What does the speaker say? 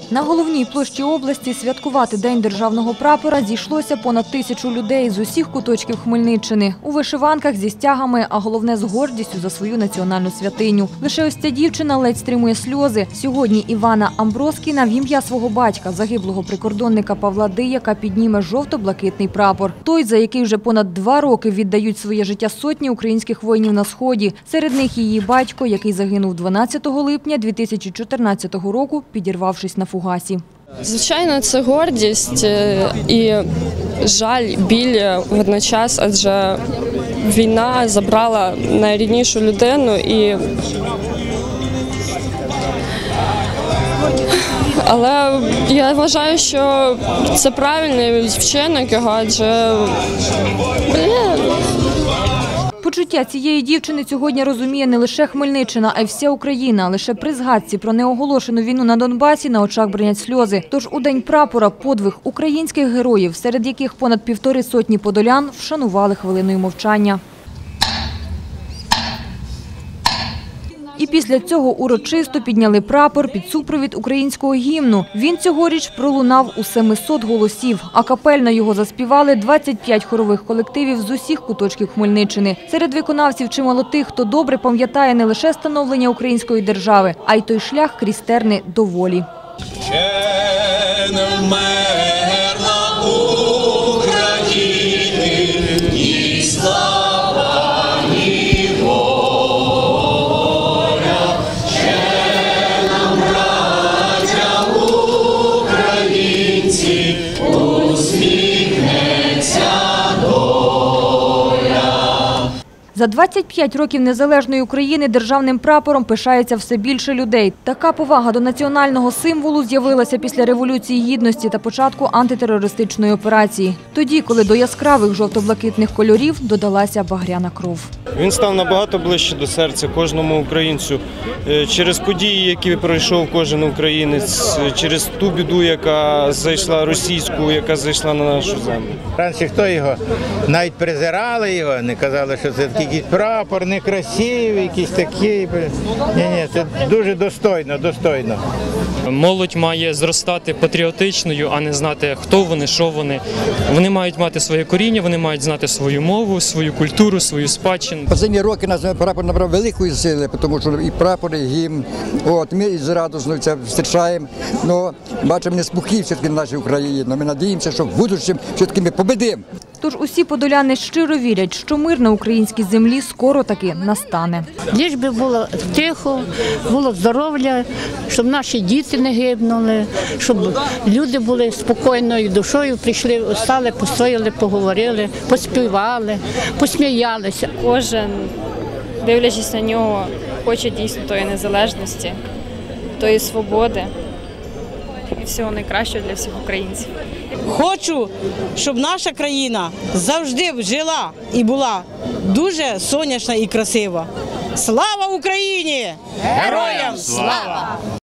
На головній площі області святкувати День державного прапора зійшлося понад 1000 людей з усіх куточків Хмельниччини. У вишиванках, зі стягами, а головне – з гордістю за свою національну святиню. Лише ось ця дівчина ледь стримує сльози. Сьогодні Івана Амброскіна в ім'я свого батька, загиблого прикордонника Павла Дияка, підніме жовто-блакитний прапор. Той, за який вже понад 2 роки віддають своє життя сотні українських воїнів на Сході. Серед них її батько, який загинув 12 липня 2014 року, підірвавшись на фугасі. Звичайно, це гордість і жаль, біль водночас, адже війна забрала найріднішу людину. Але я вважаю, що це правильний вчинок його, адже Почуття цієї дівчини сьогодні розуміє не лише Хмельниччина, а й вся Україна. Лише при згадці про неоголошену війну на Донбасі на очах бринять сльози. Тож у День прапора подвиг українських героїв, серед яких понад 1,5 сотні подолян, вшанували хвилиною мовчання. І після цього урочисто підняли прапор під супровід українського гімну. Він цьогоріч пролунав у 700 голосів. А капельно його заспівали 25 хорових колективів з усіх куточків Хмельниччини. Серед виконавців чимало тих, хто добре пам'ятає не лише становлення української держави, а й той шлях крізь терни до волі. За 25 років незалежної України державним прапором пишається все більше людей. Така повага до національного символу з'явилася після Революції Гідності та початку антитерористичної операції. Тоді, коли до яскравих жовто-блакитних кольорів додалася багряна кров. Він став набагато ближче до серця кожному українцю. Через події, які пройшов кожен українець, через ту біду, яка зайшла російську, яка зайшла на нашу землю. Раніше хто його? Навіть презирали його, не казали, що це якийсь прапор, некрасивий, якийсь такий. Ні, це дуже достойно, достойно. Молодь має зростати патріотичною, а не знати, хто вони, що вони. Вони мають мати своє коріння, вони мають знати свою мову, свою культуру, свою спадщину. Останні роки нас прапор набрав великої сили, тому що і прапор, і гімн. Ми з радостю це зустрічаємо. Бачимо неспокій все-таки в нашій Україні. Ми сподіваємося, що в будущому все-таки ми победимо. Тож усі подоляни щиро вірять, що мир на українській землі скоро таки настане. Лиш би було тихо, було здоров'я, щоб наші діти не гибнули, щоб люди були спокійною душою, прийшли, стали, постояли, поговорили, поспівали, посміялися. кожен, дивлячись на нього, хоче дійсно тої незалежності, тої свободи і всього найкращого для всіх українців. Хочу, щоб наша країна завжди жила і була дуже сонячна і красива. Слава Україні! Героям слава!